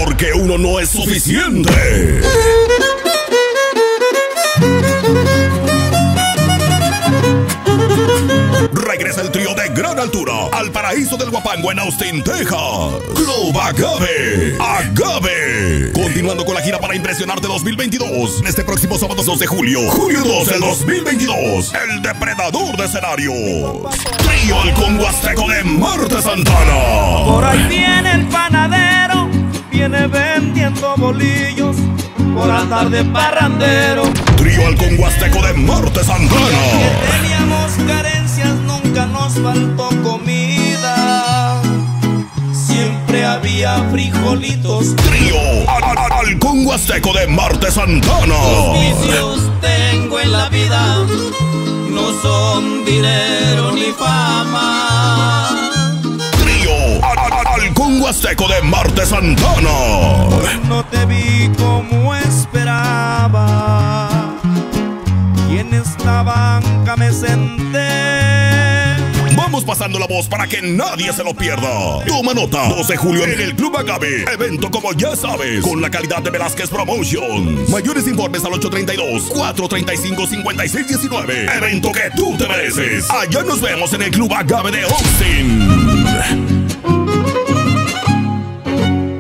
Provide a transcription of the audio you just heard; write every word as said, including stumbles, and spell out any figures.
Porque uno no es suficiente. Regresa el trío de gran altura al paraíso del Guapango en Austin, Texas. Club Agave. Agave. Continuando con la gira para impresionarte dos mil veintidós. Este próximo sábado dos de julio. Julio doce del dos mil veintidós. El depredador de escenarios. Trío Halcón Huasteco de Marte Santana. Por ahí viene el panadero. Viene vendiendo bolillos. Por andar de parrandero. Trío Halcón Huasteco de Marte Santana. Que teníamos carencias, nunca nos faltó comida. Siempre había frijolitos. Trío Halcón Huasteco de Marte Santana. Los vicios tengo en la vida no son dinero ni fama. Trío Halcón Huasteco de Marte Santana. No te vi como esperaba y en esta banca me senté. Vamos pasando la voz para que nadie se lo pierda. Toma nota. dos de julio en el Club Agave. Evento como ya sabes, con la calidad de Velázquez Promotions. Mayores informes al ocho treinta y dos, cuatro treinta y cinco, cincuenta y seis diecinueve. Evento que tú te mereces. Allá nos vemos en el Club Agave de Austin.